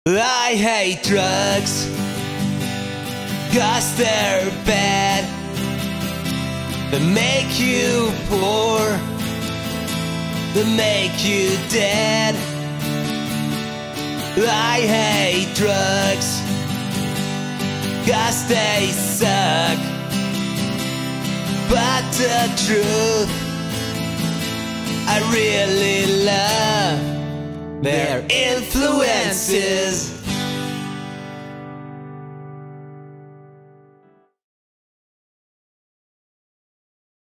I hate drugs, 'cause they're bad. They make you poor, they make you dead. I hate drugs, 'cause they suck. But the truth I really love their influences.